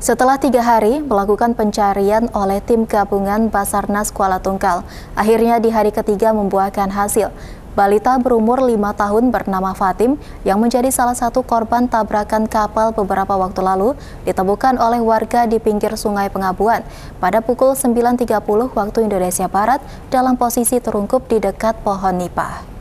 Setelah 3 hari melakukan pencarian oleh tim gabungan Basarnas Kuala Tungkal, akhirnya di hari ketiga membuahkan hasil. Balita berumur 5 tahun bernama Fatim yang menjadi salah satu korban tabrakan kapal beberapa waktu lalu ditemukan oleh warga di pinggir Sungai Pengabuan pada pukul 9.30 waktu Indonesia Barat dalam posisi terungkup di dekat pohon nipah.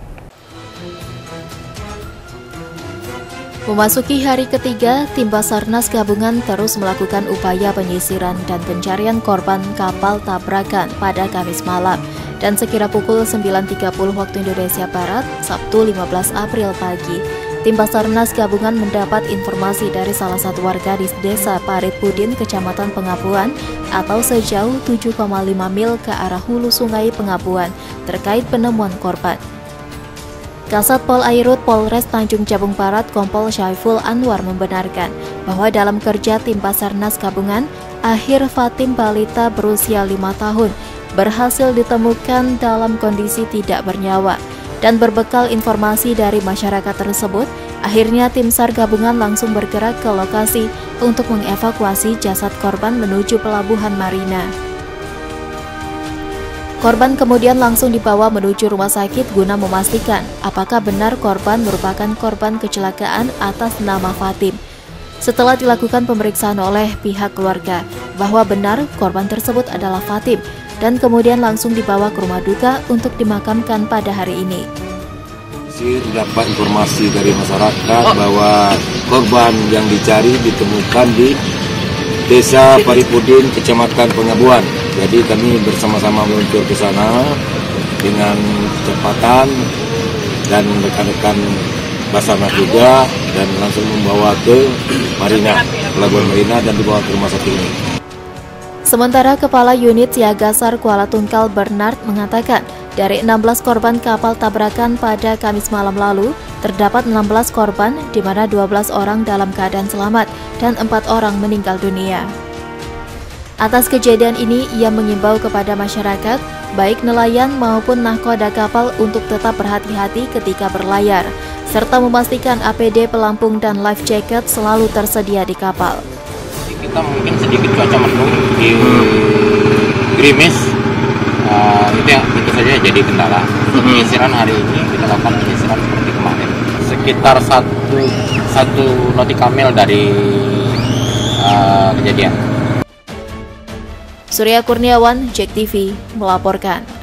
Memasuki hari ketiga, tim Basarnas gabungan terus melakukan upaya penyisiran dan pencarian korban kapal tabrakan pada Kamis malam. Dan sekira pukul 9.30 waktu Indonesia Barat, Sabtu 15 April pagi, tim Basarnas gabungan mendapat informasi dari salah satu warga di Desa Parit Pudin, Kecamatan Pengabuan, atau sejauh 7,5 mil ke arah hulu Sungai Pengabuan terkait penemuan korban. Kasat Pol Airut Polres Tanjung Jabung Barat Kompol Syaiful Anwar membenarkan bahwa dalam kerja tim Basarnas gabungan, akhir Fatim balita berusia 5 tahun berhasil ditemukan dalam kondisi tidak bernyawa. Dan berbekal informasi dari masyarakat tersebut, akhirnya tim SAR gabungan langsung bergerak ke lokasi untuk mengevakuasi jasad korban menuju Pelabuhan Marina. Korban kemudian langsung dibawa menuju rumah sakit guna memastikan apakah benar korban merupakan korban kecelakaan atas nama Fatim. Setelah dilakukan pemeriksaan oleh pihak keluarga bahwa benar korban tersebut adalah Fatim dan kemudian langsung dibawa ke rumah duka untuk dimakamkan pada hari ini. Dapat informasi dari masyarakat bahwa korban yang dicari ditemukan di Desa Paripudin, Kecamatan Pengabuan. Jadi kami bersama-sama meluncur ke sana dengan kecepatan dan rekan-rekan Basarnas juga, dan langsung membawa ke Marina, Pelabuhan Marina, dan dibawa ke rumah sakit ini. Sementara Kepala Unit Siaga SAR Kuala Tungkal Bernard mengatakan, dari 16 korban kapal tabrakan pada Kamis malam lalu, terdapat 16 korban di mana 12 orang dalam keadaan selamat dan 4 orang meninggal dunia. Atas kejadian ini, ia mengimbau kepada masyarakat, baik nelayan maupun nahkoda kapal untuk tetap berhati-hati ketika berlayar, serta memastikan APD pelampung dan life jacket selalu tersedia di kapal. Kita mungkin sedikit cuaca mendung di gerimis, itu saja jadi kendala. Penyisiran hari ini kita lakukan penyisiran seperti kemarin, sekitar satu nautical mil dari kejadian. Surya Kurniawan, JEK TV melaporkan.